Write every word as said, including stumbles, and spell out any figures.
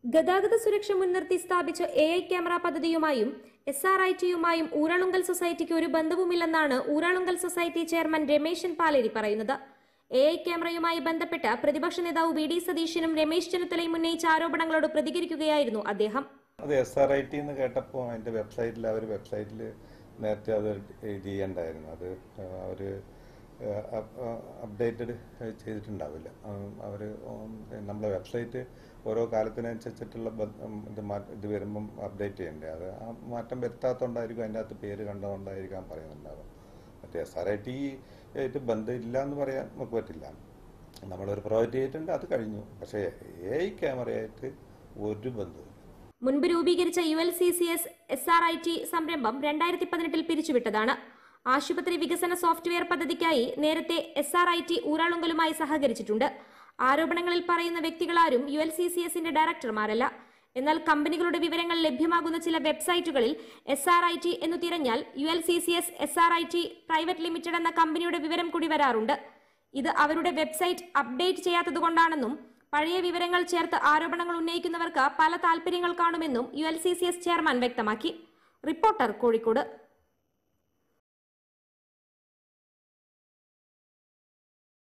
ഗതാഗത സുരക്ഷ മുൻനിർത്തി സ്ഥാപിച്ച എ ഐ ക്യാമറ പദ്ധതിയുമായും എസ് ആർ ഐ ടിയുമായും ഊരാളുങ്കൽ സൊസൈറ്റിക്ക് ഒരു ബന്ധവുമില്ലെന്നാണ് ഊരാളുങ്കൽ സൊസൈറ്റി ചെയർമാൻ രമേശൻ പാലേരി പറയുന്നത്. എ ഐ ക്യാമറയുമായി ബന്ധപ്പെട്ട പ്രതിപക്ഷ നേതാവ് വി ഡി സതീശനും രമേശ് ചെന്നിത്തലയും ഉന്നയിച്ച ആരോപണങ്ങളോട് പ്രതികരിക്കുകയായിരുന്നു അദ്ദേഹം. അത് എസ് ആർ ഐ ടി എന്ന് കേട്ടപ്പോൾ അതിന്റെ വെബ്സൈറ്റിൽ അവർ വെബ്സൈറ്റിൽ നേരത്തെ അത് ചെയ്യണ്ടായിരുന്നു. അത് അവർ അപ്ഡേറ്റഡ് ചെയ്തിട്ടുണ്ടാവില്ല. അവർ നമ്മളെ വെബ്സൈറ്റ് ഓരോ കാലത്തിനനുസരിച്ചിട്ടുള്ള ഇത് ഇത് വരുമ്പം അപ്ഡേറ്റ് ചെയ്യണ്ടേ. അത് ആ മാറ്റം വരുത്താത്തതുകൊണ്ടായിരിക്കും അതിൻ്റെ അകത്ത് പേര് കണ്ടുകൊണ്ടായിരിക്കാം പറയുന്നുണ്ടാവുക. മറ്റേ എസ് ആർ ഐ ടി ആയിട്ട് ബന്ധമില്ല എന്ന് പറയാൻ നമുക്ക് പറ്റില്ല. നമ്മളൊരു പ്രോജക്റ്റ് ചെയ്തിട്ടുണ്ട്, അത് കഴിഞ്ഞു. പക്ഷേ എ ഐ ക്യാമറയായിട്ട് ഒരു ബന്ധവും. മുൻപ് രൂപീകരിച്ച U L C C S S R I T സംരംഭം രണ്ടായിരത്തി പതിനെട്ടിൽ പിരിച്ചുവിട്ടതാണ്. ആശുപത്രി വികസന സോഫ്റ്റ്വെയർ പദ്ധതിക്കായി നേരത്തെ എസ് ആർ ഐ ടി ഊരാളുങ്കലുമായി സഹകരിച്ചിട്ടുണ്ട്. ആരോപണങ്ങളിൽ പറയുന്ന വ്യക്തികളാരും യു എൽ സി സി എസിന്റെ ഡയറക്ടർമാരല്ല. എന്നാൽ കമ്പനികളുടെ വിവരങ്ങൾ ലഭ്യമാകുന്ന ചില വെബ്സൈറ്റുകളിൽ എസ് ആർ ഐ ടി എന്ന് തിരഞ്ഞാൽ U L C C S S R I T private limited എന്ന കമ്പനിയുടെ വിവരം കൂടി വരാറുണ്ട്. ഇത് അവരുടെ വെബ്സൈറ്റ് അപ്ഡേറ്റ് ചെയ്യാത്തതുകൊണ്ടാണെന്നും പഴയ വിവരങ്ങൾ ചേർത്ത് ആരോപണങ്ങൾ ഉന്നയിക്കുന്നവർക്ക് പല താൽപര്യങ്ങൾ കാണുമെന്നും U L C C S chairman വ്യക്തമാക്കി. റിപ്പോർട്ടർ, കോഴിക്കോട്.